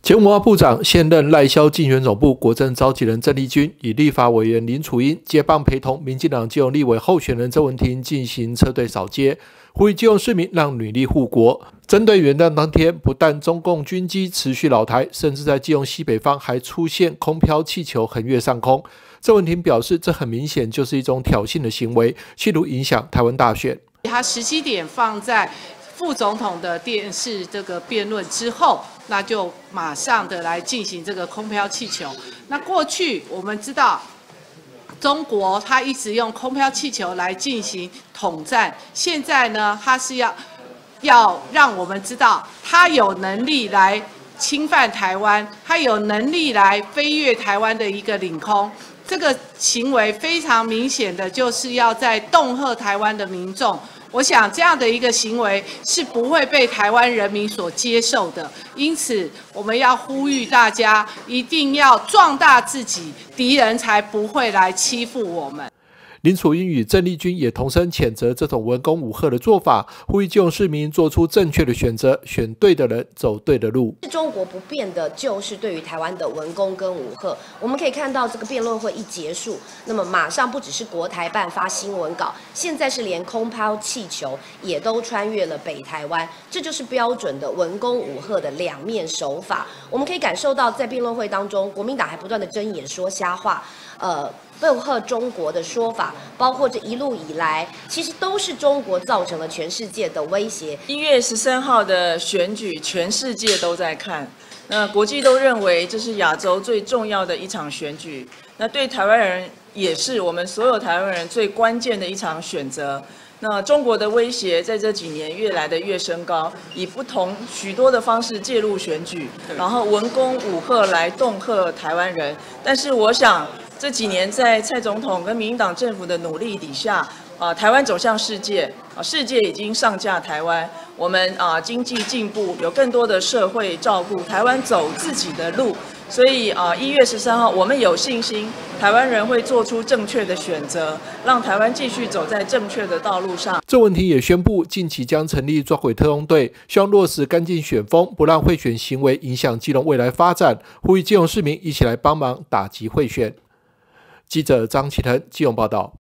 前文化部长、现任赖萧竞选总部国政召集人郑丽君，以立法委员林楚茵接棒陪同民进党基隆立委候选人周文婷进行车队扫街，呼吁基隆市民让女力护国。针对元旦当天，不但中共军机持续扰台，甚至在基隆西北方还出现空飘气球横越上空。周文婷表示，这很明显就是一种挑衅的行为，企图影响台湾大选。 他17点放在副总统的电视这个辩论之后，那就马上的来进行这个空飘气球。那过去我们知道，中国它一直用空飘气球来进行统战，现在呢，它是要让我们知道，它有能力来侵犯台湾，它有能力来飞越台湾的一个领空。这个行为非常明显的就是要在恫吓台湾的民众。我想这样的一个行为是不会被台湾人民所接受的，因此我们要呼吁大家一定要壮大自己，敌人才不会来欺负我们。 林楚茵与郑丽君也同声谴责这种文攻武吓的做法，呼吁基隆市民做出正确的选择，选对的人，走对的路。 中国不变的就是对于台湾的文攻跟武吓。我们可以看到，这个辩论会一结束，那么马上不只是国台办发新闻稿，现在是连空抛气球也都穿越了北台湾，这就是标准的文攻武吓的两面手法。我们可以感受到，在辩论会当中，国民党还不断的睁眼说瞎话，附和中国的说法，包括这一路以来，其实都是中国造成了全世界的威胁。 1月13号的选举，全世界都在看，那国际都认为这是亚洲最重要的一场选举，那对台湾人也是我们所有台湾人最关键的一场选择。那中国的威胁在这几年越来的越升高，以不同许多的方式介入选举，然后文攻武吓来恫吓台湾人。但是我想，这几年在蔡总统跟民进党政府的努力底下，台湾走向世界，世界已经上架台湾，我们经济进步，有更多的社会照顾，台湾走自己的路。所以1月13号，我们有信心，台湾人会做出正确的选择，让台湾继续走在正确的道路上。 郑文婷也宣布，近期将成立抓鬼特工队，希望落实干净选风，不让贿选行为影响基隆未来发展，呼吁基隆市民一起来帮忙打击贿选。记者张启腾基隆报道。